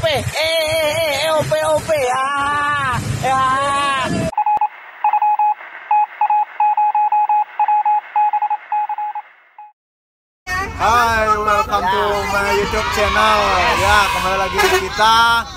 OP. Hai, welcome to my YouTube channel. Ya, kembali lagi kita.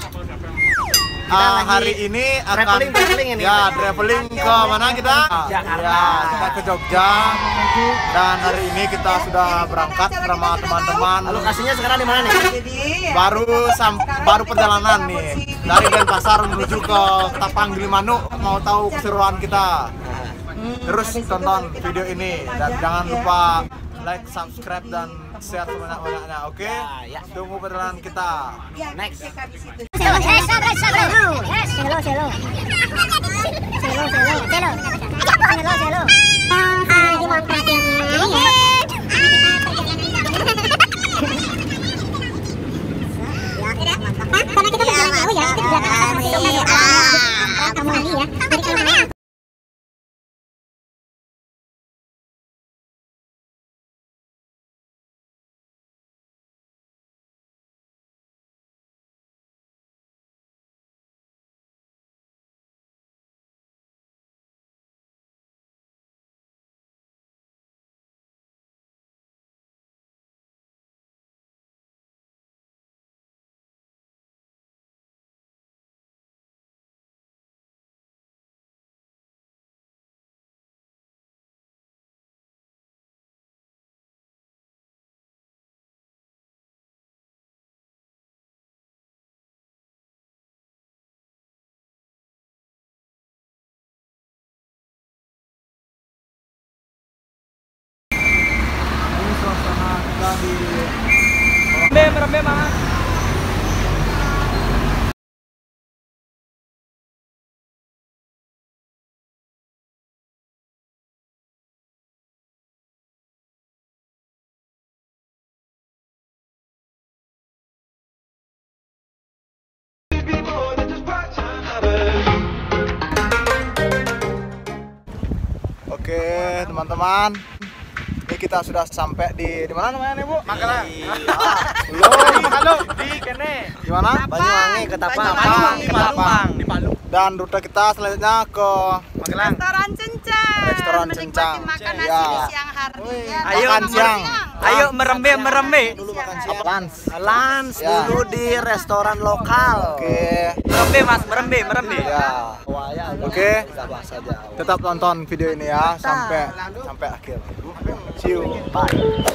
Hari ini akan traveling ke mana kita? Jakarta. Ya, kita ke Jogja. Dan hari ini kita sudah berangkat bersama teman-teman. Lokasinya sekarang di mana nih? Baru perjalanan nih dari Denpasar menuju ke Tapang Gilimanuk. Mau tahu keseruan kita? Terus tonton video ini dan jangan lupa like, subscribe dan share sebanyak-banyaknya, oke? Ya. Tunggu perjalanan kita. Next. Karena kita jalan jauh ya, kita kamu lagi ya. Dari kemana? Ini suasana kita di Merembe Mas. Oke, teman-teman. Ini kita sudah sampai di mana namanya nih, Bu? Magelang. Belum. Halo, di kene. Di mana? Banyuwangi, Ketapang. Di Palu. Dan rute kita selanjutnya ke Magelang. Restoran Cencang. Restoran Menikmati Cencang. makan nasi Ya. di siang hari. Ya, Ayo, makan siang. Ayo merembe. Dulu makan siang. Lans Ya. dulu di restoran lokal. Oke. Merembe Mas, merembe. Ya. Oke. Tetap tonton video ini ya sampai akhir. See you. Bye.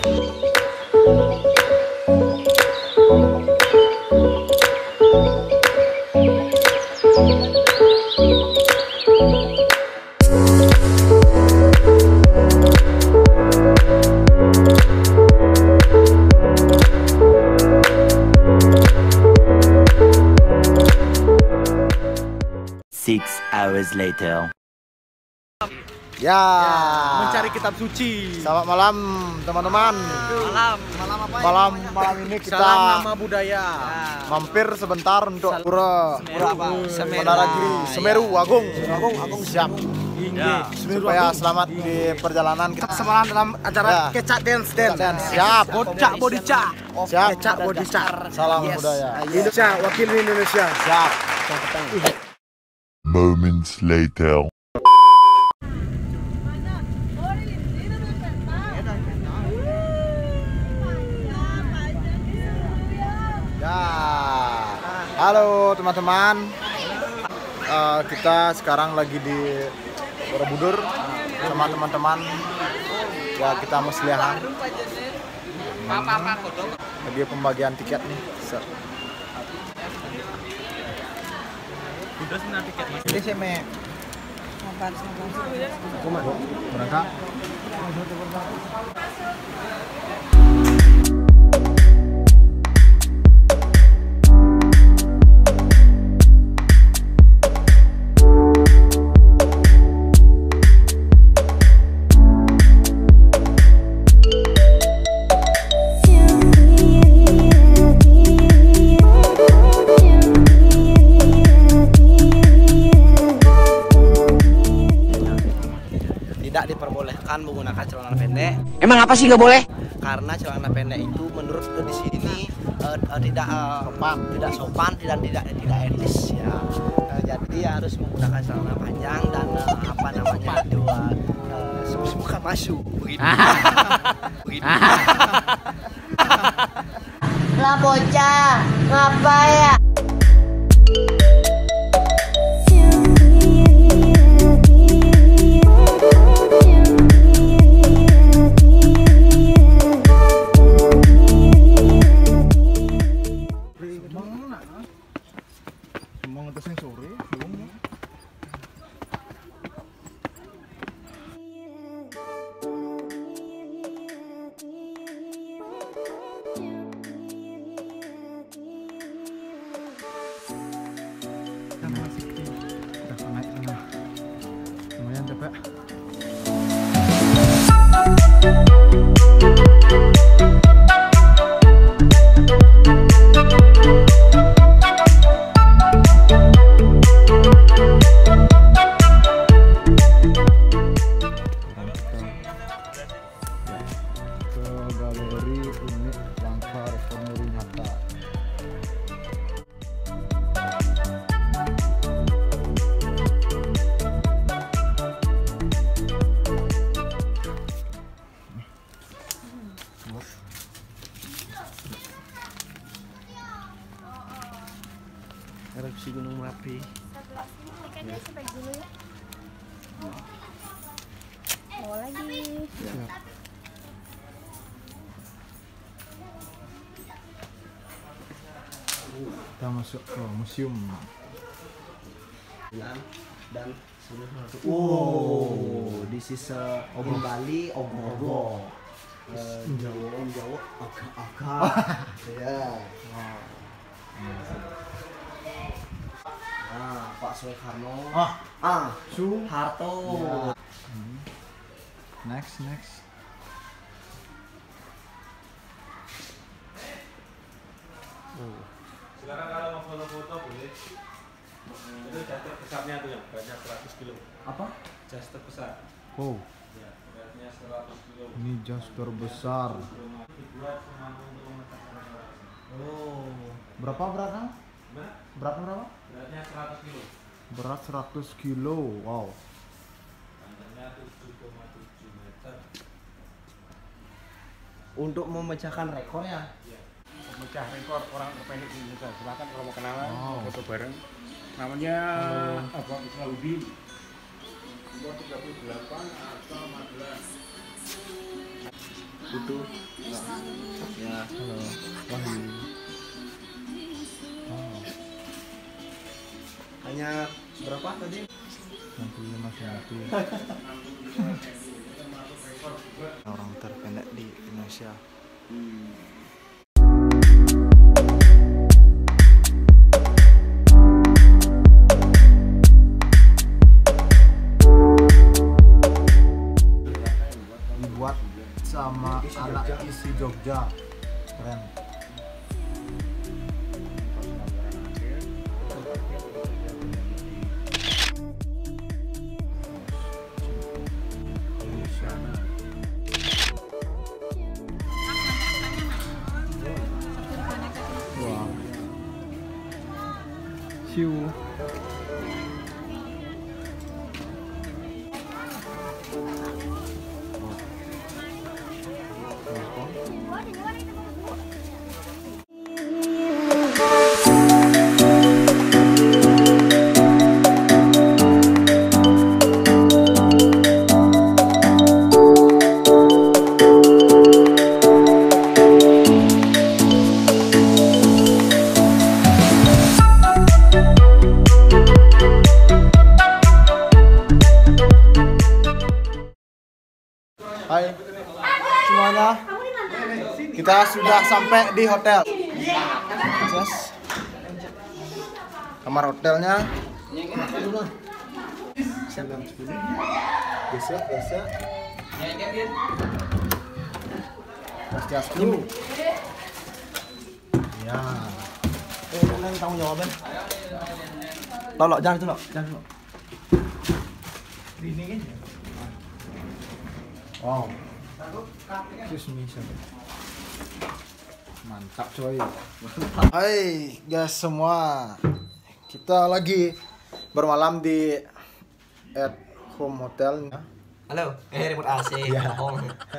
Hours later. Ya. Mencari kitab suci. Selamat malam, teman-teman. Malam ini kita Salam nama budaya. mampir sebentar untuk pura Menaragiri Semeru Agung siap. Supaya selamat di perjalanan kita. Semangat dalam acara Ya. kecak dance. Siap. Bocak bodicak. Siap. Kecak bodicak. Salam Yes. budaya. Indonesia, wakil Indonesia. Siap. Moments later. Ya. Halo teman-teman. Kita sekarang lagi di Borobudur sama teman-teman. Ya, kita muslihan. Lagi pembagian tiket nih. Ini sih me. Berangkat. Tidak diperbolehkan menggunakan celana pendek. Emang apa sih nggak boleh? Karena celana pendek itu menurut di sini tidak sopan dan tidak etis ya. Jadi harus menggunakan celana panjang dan apa namanya itu bukan masuk begitu. Begitu. Lah bocah, ngapa ya? Emang atas yang sore, belum. Udah naik sana. Lumayan deh, Pak. Galeri unit langka reformasi nyata. Erupsi Gunung Merapi. Mau lagi. Kita masuk ke museum. Dan oh, this is Om Bali, Om Jawa, agak. Ya. Nah, Pak Soekarno. Soeharto. Next. Silakan kalau mau foto-foto boleh. Itu jas terbesarnya tuh yang beratnya 100 kilo. Apa? Jas terbesar. Oh, Ya, beratnya 100 kilo. ini jas terbesar. Dibuat semampu untuk mengetakkan orang. Oh, berapa beratnya? Gimana? Beratnya berapa? Beratnya 100 kilo. Berat 100 kilo. Wow. Panjangnya 7,7 meter. Untuk memecahkan rekor ya. Pemecah rekor orang terpendek di Indonesia. Silakan kalau mau kenalan, Wow. foto bareng. Namanya Abang Islaudin. Umur 38 atau 14. Itu. Ya. Halo, Wahyu. Oh, Hanya berapa tadi? 65 cm. Orang terpendek di Indonesia. Dibuat sama anak isi Jogja. Keren. Wah. Siu. Hai semuanya, kita sudah sampai di hotel. Yes. Kamar hotelnya. Biasa. Swastiastu. Ya. Ini tanggung jawabnya. Tolong jangan dulu. Ini kan. Wow. Excuse me, sir. Mantap coy. Hai guys semua, kita lagi bermalam di at home hotel. Halo, remote AC. Bohong.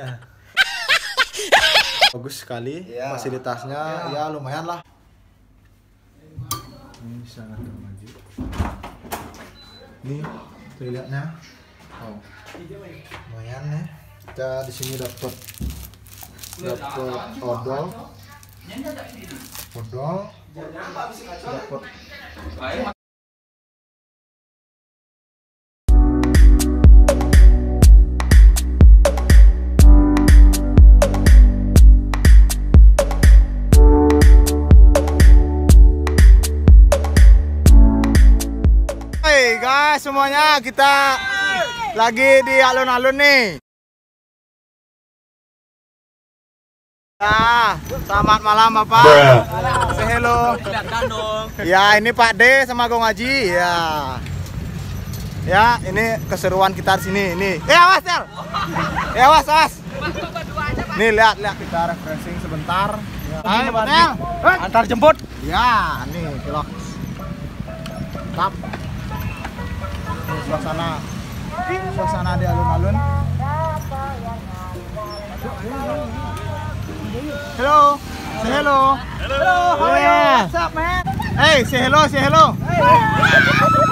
Bagus sekali, Ya. fasilitasnya ya lumayan lah. Ini sangat maju. Nih toiletnya, lumayan nih. Kita di sini dapat odol, dapat Hai guys semuanya, kita lagi di alun-alun nih. Ya, selamat malam Bapak. Say hello. Ya, ini Pak D sama Gong Haji. Ya. Ya, ini keseruan kita di sini. Ini. Awas, Del. Awas. Nih lihat kita refreshing sebentar. Ya. Hai, Pak Del. Antar jemput. Ya, nih kilok. Tap. Ini suasana di alun-alun. Hello, say hello. Hello, how are you? What's up, man? Hey, say hello.